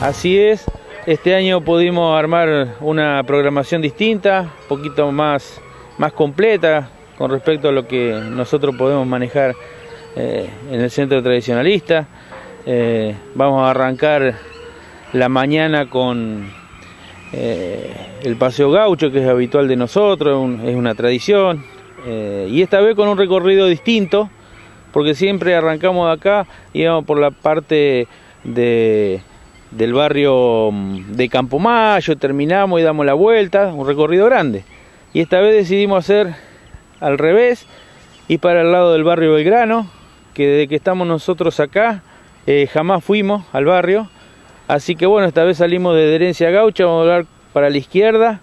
Así es, este año pudimos armar una programación distinta, un poquito más completa con respecto a lo que nosotros podemos manejar en el centro tradicionalista. Vamos a arrancar la mañana con el paseo gaucho, que es habitual de nosotros, es una tradición, y esta vez con un recorrido distinto, porque siempre arrancamos de acá y vamos por la parte del barrio de Campomayo, terminamos y damos la vuelta, un recorrido grande. Y esta vez decidimos hacer al revés y para el lado del barrio Belgrano, que desde que estamos nosotros acá jamás fuimos al barrio. Así que bueno, esta vez salimos de Herencia Gaucha, vamos a hablar para la izquierda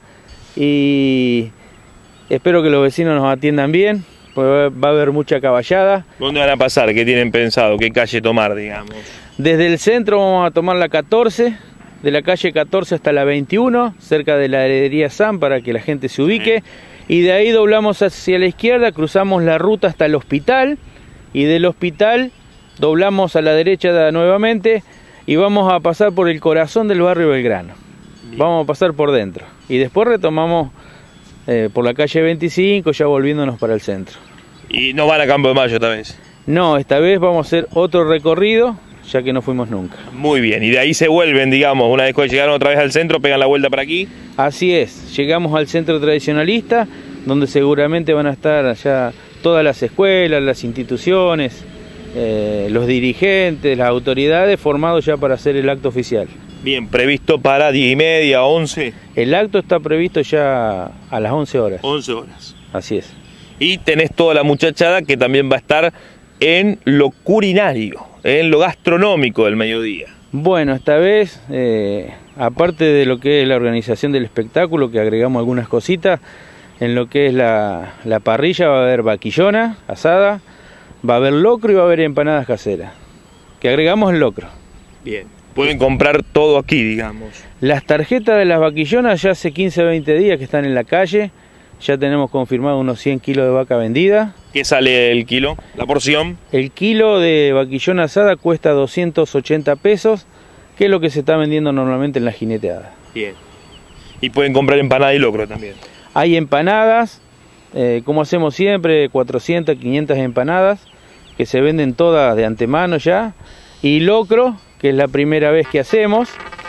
y espero que los vecinos nos atiendan bien, pues va a haber mucha caballada. ¿Dónde van a pasar? ¿Qué tienen pensado? ¿Qué calle tomar, digamos? Desde el centro vamos a tomar la 14, de la calle 14 hasta la 21, cerca de la heladería Sam, para que la gente se ubique. Y de ahí doblamos hacia la izquierda, cruzamos la ruta hasta el hospital, y del hospital doblamos a la derecha nuevamente y vamos a pasar por el corazón del barrio Belgrano. Bien. Vamos a pasar por dentro y después retomamos por la calle 25, ya volviéndonos para el centro. ¿Y no van a Campo de Mayo esta vez? No, esta vez vamos a hacer otro recorrido, ya que no fuimos nunca. Muy bien, y de ahí se vuelven, digamos, una vez que llegaron otra vez al centro, pegan la vuelta para aquí. Así es, llegamos al centro tradicionalista, donde seguramente van a estar ya todas las escuelas, las instituciones, los dirigentes, las autoridades formados ya para hacer el acto oficial. Bien, previsto para 10:30, 11. El acto está previsto ya a las 11 horas. 11 horas. Así es. Y tenés toda la muchachada que también va a estar en lo culinario, en lo gastronómico del mediodía. Bueno, esta vez, aparte de lo que es la organización del espectáculo, que agregamos algunas cositas, en lo que es la parrilla va a haber vaquillona asada, va a haber locro y va a haber empanadas caseras, que agregamos el locro. Bien, pueden comprar todo aquí, digamos. Las tarjetas de las vaquillonas ya hace 15 o 20 días que están en la calle, ya tenemos confirmado unos 100 kilos de vaca vendida. ¿Qué sale el kilo, la porción? El kilo de vaquillona asada cuesta 280 pesos, que es lo que se está vendiendo normalmente en la jineteada. Bien. Y pueden comprar empanada y locro también. Hay empanadas, como hacemos siempre, 400, 500 empanadas, que se venden todas de antemano ya. Y locro, que es la primera vez que hacemos,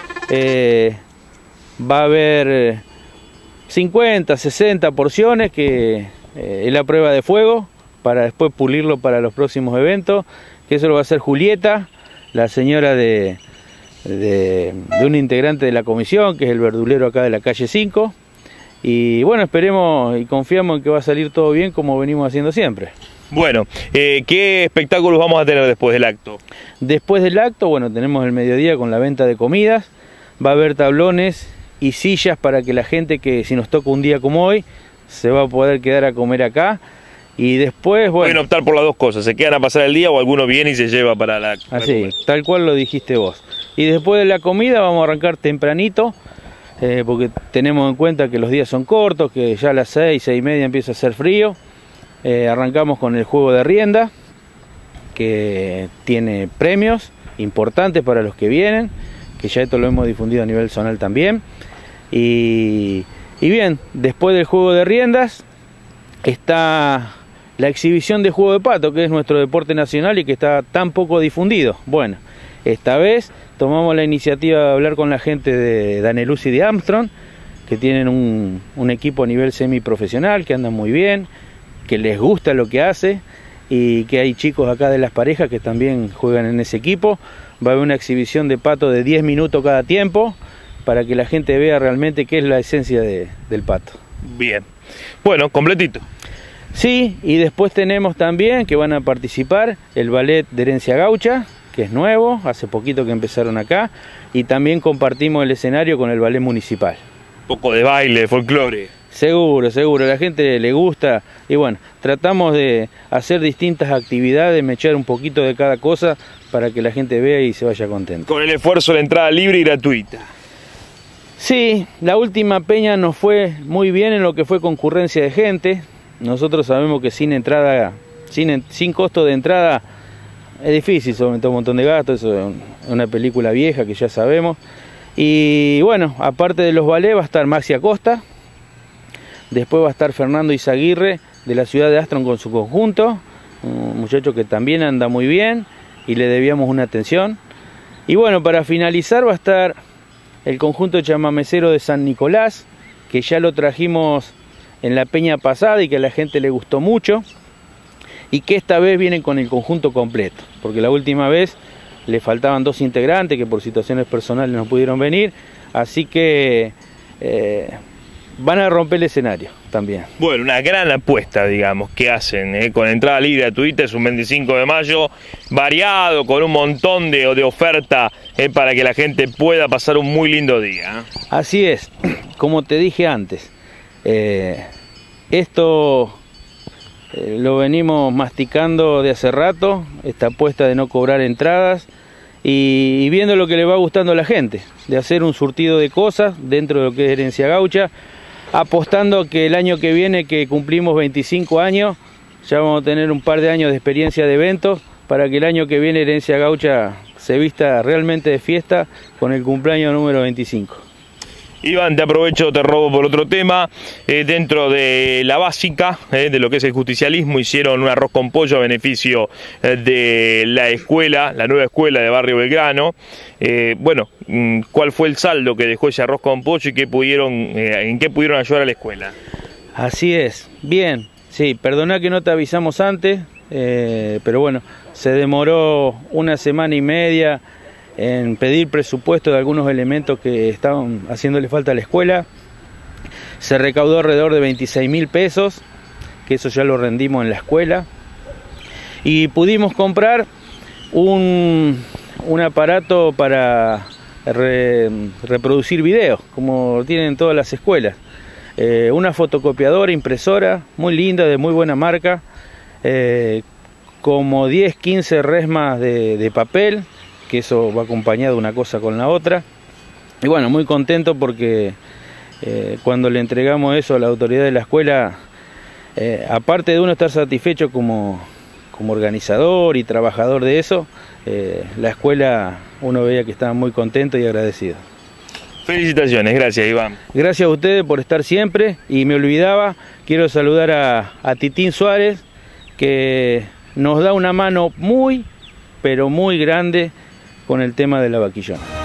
va a haber 50, 60 porciones, que es la prueba de fuego, para después pulirlo para los próximos eventos, que eso lo va a hacer Julieta, la señora de un integrante de la comisión, que es el verdulero acá de la calle 5. Y bueno, esperemos y confiamos en que va a salir todo bien como venimos haciendo siempre. Bueno, ¿qué espectáculos vamos a tener después del acto? Después del acto, bueno, tenemos el mediodía con la venta de comidas, va a haber tablones y sillas para que la gente que si nos toca un día como hoy, se va a poder quedar a comer acá. Y después, bueno... Pueden optar por las dos cosas, se quedan a pasar el día o alguno viene y se lleva para la... Así, tal cual lo dijiste vos. Y después de la comida vamos a arrancar tempranito, porque tenemos en cuenta que los días son cortos, que ya a las 6, 6:30 empieza a hacer frío. Arrancamos con el juego de rienda, que tiene premios importantes para los que vienen, que ya esto lo hemos difundido a nivel zonal también. Y bien, después del juego de riendas está la exhibición de juego de pato, que es nuestro deporte nacional y que está tan poco difundido. Bueno, esta vez tomamos la iniciativa de hablar con la gente de Daneluz y de Armstrong, que tienen un equipo a nivel semiprofesional, que andan muy bien, que les gusta lo que hace y que hay chicos acá de las parejas que también juegan en ese equipo. Va a haber una exhibición de pato de 10 minutos cada tiempo para que la gente vea realmente qué es la esencia del pato. Bien, bueno, completito. Sí, y después tenemos también que van a participar el ballet de Herencia Gaucha, que es nuevo, hace poquito que empezaron acá, y también compartimos el escenario con el ballet municipal. Un poco de baile, folclore. Seguro, seguro, a la gente le gusta y bueno, tratamos de hacer distintas actividades, mechar un poquito de cada cosa para que la gente vea y se vaya contenta. Con el esfuerzo de entrada libre y gratuita. Sí, la última peña nos fue muy bien en lo que fue concurrencia de gente. Nosotros sabemos que sin entrada, sin costo de entrada es difícil, sobre todo un montón de gastos, eso es una película vieja que ya sabemos. Y bueno, aparte de los ballets va a estar Maxi Acosta, después va a estar Fernando Izaguirre de la ciudad de Astron con su conjunto, un muchacho que también anda muy bien y le debíamos una atención. Y bueno, para finalizar va a estar el conjunto chamamecero de San Nicolás, que ya lo trajimos en la peña pasada y que a la gente le gustó mucho, y que esta vez vienen con el conjunto completo, porque la última vez le faltaban 2 integrantes que por situaciones personales no pudieron venir, así que van a romper el escenario también. Bueno, una gran apuesta, digamos, que hacen, con entrada libre gratuita, es un 25 de mayo, variado, con un montón de oferta para que la gente pueda pasar un muy lindo día. Así es, como te dije antes, esto lo venimos masticando de hace rato, esta apuesta de no cobrar entradas y viendo lo que le va gustando a la gente, de hacer un surtido de cosas dentro de lo que es Herencia Gaucha, apostando que el año que viene, que cumplimos 25 años, ya vamos a tener un par de años de experiencia de eventos, para que el año que viene Herencia Gaucha se vista realmente de fiesta con el cumpleaños número 25. Iván, te aprovecho, te robo por otro tema. Dentro de la básica, de lo que es el justicialismo, hicieron un arroz con pollo a beneficio de la escuela, la nueva escuela de Barrio Belgrano. Bueno, ¿cuál fue el saldo que dejó ese arroz con pollo y en qué pudieron ayudar a la escuela? Así es, bien, sí, perdona que no te avisamos antes, pero bueno, se demoró 1 semana y media en pedir presupuesto de algunos elementos que estaban haciéndole falta a la escuela. Se recaudó alrededor de 26.000 pesos, que eso ya lo rendimos en la escuela, y pudimos comprar un aparato para reproducir videos, como tienen todas las escuelas, una fotocopiadora, impresora muy linda, de muy buena marca, como 10-15 resmas de papel, que eso va acompañado una cosa con la otra. Y bueno, muy contento porque cuando le entregamos eso a la autoridad de la escuela, aparte de uno estar satisfecho como organizador y trabajador de eso, la escuela uno veía que estaba muy contento y agradecido. Felicitaciones, gracias Iván. Gracias a ustedes por estar siempre, y me olvidaba, quiero saludar a Titín Suárez, que nos da una mano muy, pero muy grande con el tema de la vaquillona.